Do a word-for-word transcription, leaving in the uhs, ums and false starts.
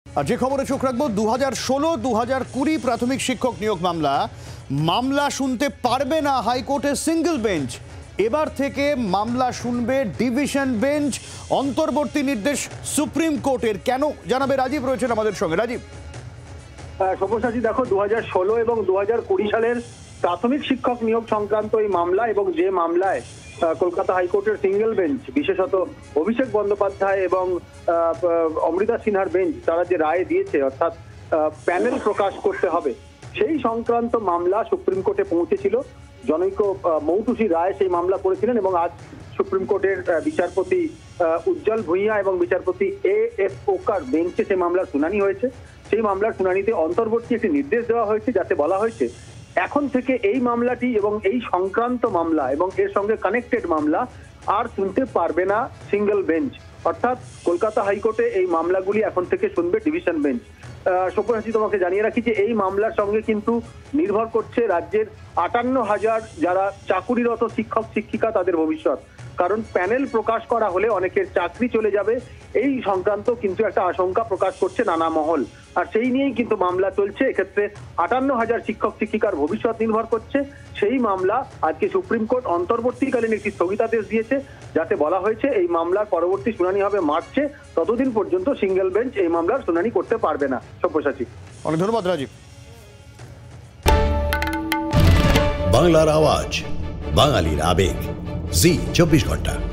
আর যে খবরে চোখ রাখবো, দু হাজার ষোলো দু হাজার কুড়ি প্রাথমিক শিক্ষক নিয়োগ মামলা মামলা শুনতে পারবে না হাইকোর্টের সিঙ্গেল বেঞ্চ। এবার থেকে মামলা শুনবে ডিভিশন বেঞ্চ। অন্তর্বর্তী নির্দেশ সুপ্রিম কোর্টের। কেন জানাবে রাজীব, রয়েছেন আমাদের সঙ্গে। রাজীব, সব্যসাচী, দেখো, দু হাজার ষোলো এবং দু হাজার কুড়ি সালের প্রাথমিক শিক্ষক নিয়োগ সংক্রান্ত এই মামলা এবং যে মামলায় কলকাতা হাইকোর্টের সিঙ্গেল বেঞ্চ, বিশেষত অভিষেক বন্দ্যোপাধ্যায় এবং অমৃতা সিনহার বেঞ্চ, তারা যে রায় দিয়েছে, অর্থাৎ প্যানেল প্রকাশ করতে হবে, সেই সংক্রান্ত মামলা সুপ্রিম কোর্টে পৌঁছেছিল। জনৈক মৌটুসী রায় সেই মামলা করেছিলেন এবং আজ সুপ্রিম কোর্টের বিচারপতি উজ্জ্বল ভূঁইয়া এবং বিচারপতি এ এস ওকার বেঞ্চে সেই মামলার শুনানি হয়েছে। সেই মামলার শুনানিতে অন্তর্বর্তী একটি নির্দেশ দেওয়া হয়েছে, যাতে বলা হয়েছে এখন থেকে এই মামলাটি এবং এই সংক্রান্ত মামলা এবং এর সঙ্গে কানেক্টেড মামলা আর শুনতে পারবে না সিঙ্গেল বেঞ্চ। অর্থাৎ কলকাতা হাইকোর্টে এই মামলাগুলি এখন থেকে শুনবে ডিভিশন বেঞ্চ। সব্যসাচী, তোমাকে জানিয়ে রাখি যে এই মামলার সঙ্গে কিন্তু নির্ভর করছে রাজ্যের আটান্ন হাজার যারা চাকুরিরত শিক্ষক শিক্ষিকা, তাদের ভবিষ্যৎ। কারণ প্যানেল প্রকাশ করা হলে অনেকের চাকরি চলে যাবে, এই সংক্রান্ত কিন্তু একটা আশঙ্কা প্রকাশ করছে নানা মহল। আর সেই নিয়েই কিন্তু মামলা চলছে। এক্ষেত্রে আটান্ন হাজার শিক্ষক শিক্ষিকার ভবিষ্যৎ নির্ভর করছে। সেই মামলা আজকে সুপ্রিম কোর্ট অন্তর্বর্তীকালীন একটি স্থগিতাদেশ দিয়েছে, যাতে বলা হয়েছে এই মামলার পরবর্তী শুনানি হবে মার্চে। ততদিন পর্যন্ত সিঙ্গেল বেঞ্চ এই মামলার শুনানি করতে পারবে না। সব্যসাচী, অনেক ধন্যবাদ রাজীব। বাংলার আওয়াজ, বাঙালির আবেগ, জি চব্বিশ ঘন্টা।